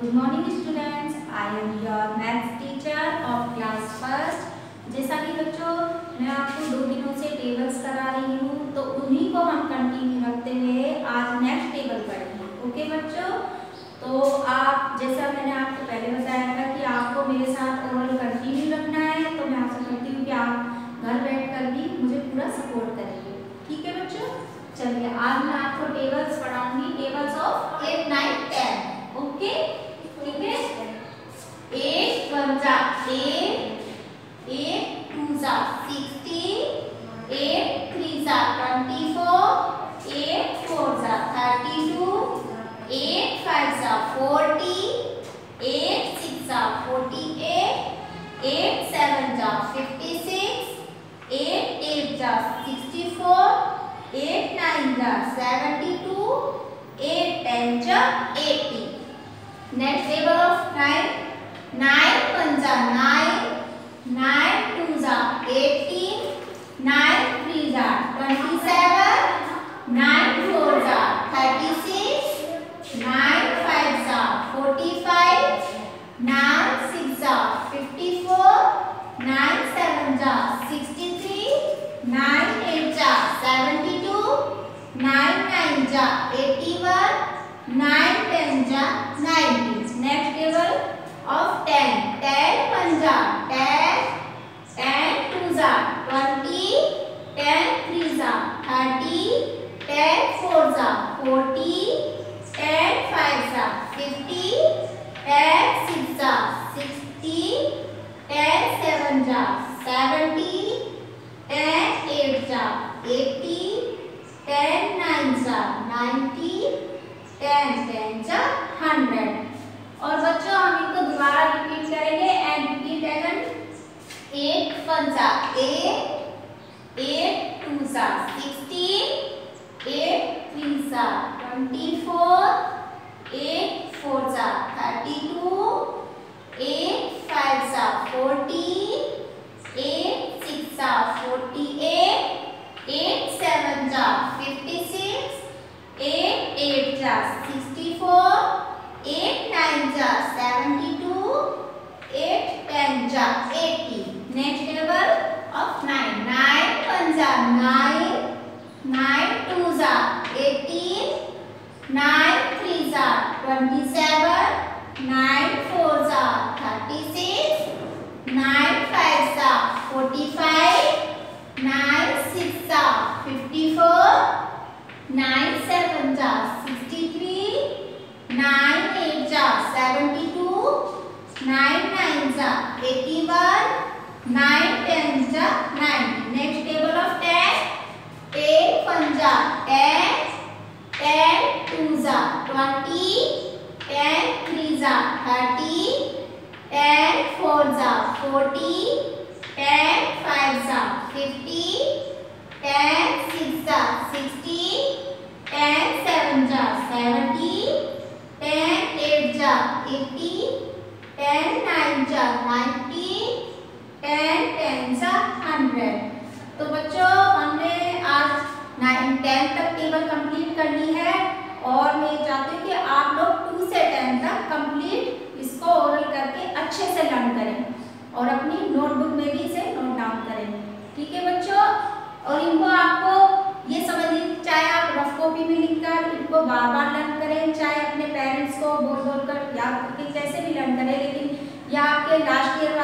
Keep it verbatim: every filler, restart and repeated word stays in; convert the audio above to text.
Good morning students, I am your maths teacher of class first। जैसा कि बच्चों मैं आपको दो दिनों से टेबल्स करा रही हूँ, तो उन्हीं को हम कंटिन्यू रखते हुए आज नेक्स्ट टेबल पढ़ेंगे। ओके बच्चों, तो आप जैसा मैंने आपको पहले बताया था कि आपको मेरे साथ ओरल कंटिन्यू रखना है, तो मैं आपसे कहती हूँ कि आप घर बैठकर भी मुझे पूरा सपोर्ट करेंगे। ठीक है बच्चों, चलिए आज मैं आपको टेबल्स पढ़ाऊंगी, tables of eight nine ten. Okay ठीक है, एट वन जा एट, एट टू जा सिक्सटीन, एट थ्री जा ट्वेंटी फोर, एट फोर जा थर्टी टू, एट फाइव जा फोर्टी, एट सिक्स जा फोर्टी एट, एट सेवन जा फिफ्टी सिक्स, एट एट जा सिक्सटी फोर, एट नाइन जा seventy two, eight ten जा eighty. Next table of nine, nine one जा nine, nine two जा eighteen, nine three जा twenty seven, nine four जा thirty six, nine five जा forty five, nine six जा fifty four, nine seven जा sixty three, nine eight जा seventy two, nine nine जा eighty one, nine ten जा ninety. Next table of ten, ten one जा ten, ten two जा twenty, ten three जा thirty, ten four जा forty, ten five जा fifty, ten six जा sixty, ten seven जा seventy, ten eight जा eighty, ten nine जा ninety, ten ten जा हंड्रेड। और बच्चों हम इनको दोबारा रिपीट करेंगे and repeat again. Eight one जा एट, एट टू जा सिक्सटीन, एट थ्री जा ट्वेंटी फोर, एट फोर जा थर्टी टू, एट फाइव जा फोर्टी, एट सिक्स जा फोर्टी एट, एट सेवन जा फिफ्टी सिक्स, एट एट जा sixty four, eight nine जा seventy two, eight ten जा eighty. Next table of nine, nine one जा nine, nine two जा eighteen, nine three जा twenty seven, nine four जा thirty six, nine five जा forty five, nine six जा fifty four, nine seven जा sixty three, nine eight जा seventy two, nine nine जा eighty one, nine ten जा ninety. Next table of ten, ten one जा ten, ten two जा twenty, ten three जा thirty, ten four जा forty, ten five जा fifty, ten six जा sixty, ten seven जा seventy, ten eight जा eighty, ten nine जा ninety, ten ten जा हंड्रेड। तो बच्चों हमने आज नाइन टेन तक टेबल कंप्लीट करनी है और मैं चाहती हूँ कि आप लोग टू से टेन तक कंप्लीट इसको ओरल करके अच्छे से लर्न करें और अपनी नोटबुक में भी इसे नोट डाउन करें। ठीक है बच्चों, और इनको आपको ये समझिए, चाहे आप रफ कॉपी में लिखकर इनको बार बार लर्न करें, चाहे अपने पेरेंट्स को बोल बोल कर या कैसे भी लर्न करें, लेकिन यह आपके लास्ट ईयर